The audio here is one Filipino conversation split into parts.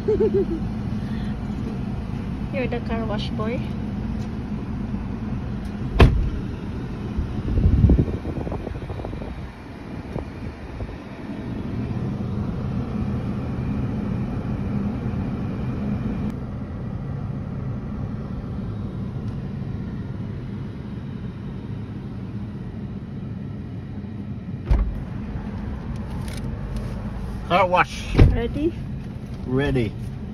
You're the car wash boy. Car wash. Ready? Ready.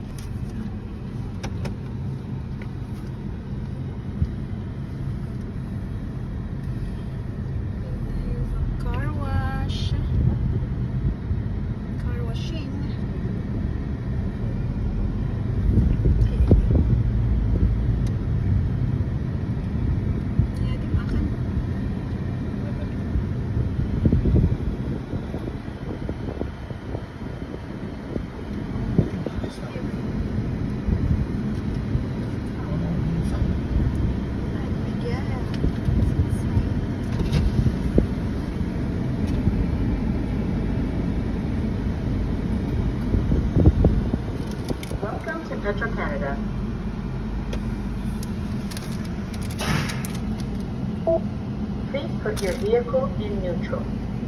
Car wash. Car washing. Ayan, dimakan. Welcome to Petro-Canada. Please put your vehicle in neutral.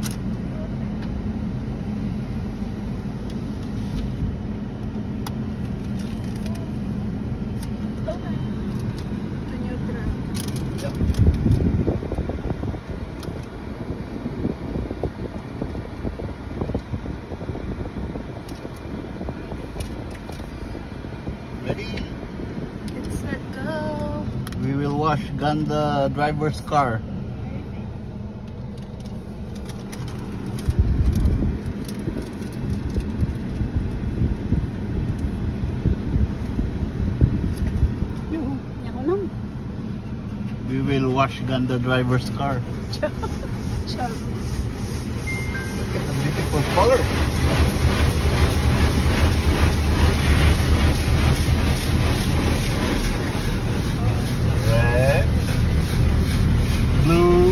Ready? Let's let go. We will wash Ganda driver's car. We will wash Ganda driver's car. Char. Look at the beautiful color. Red, blue,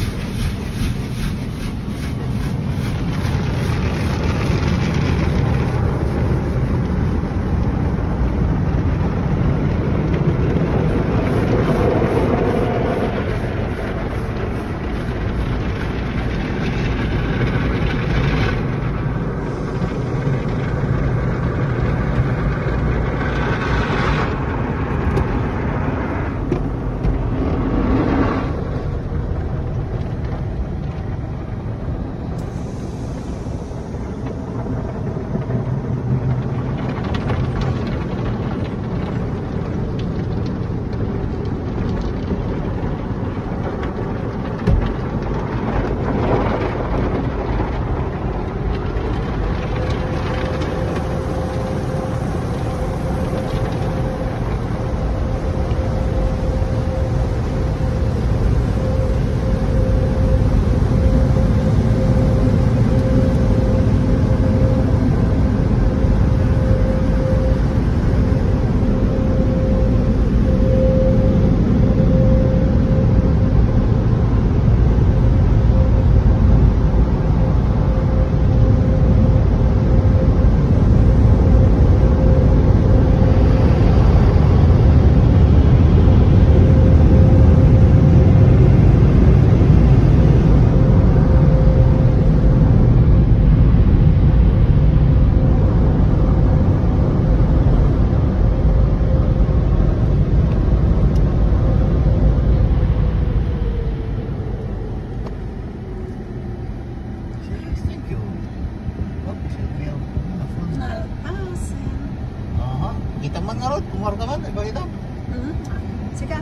kita man nga ron, kumar ka man, iba kita. Sige.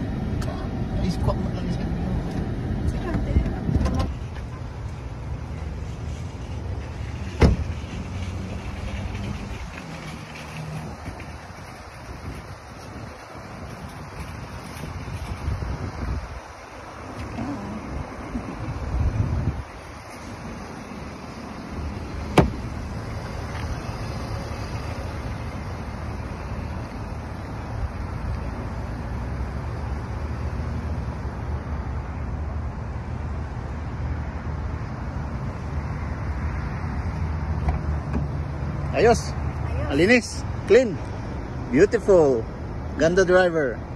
Iskok mo lang siya. Sige. Ayos. Malinis. Clean. Beautiful. Ganda driver.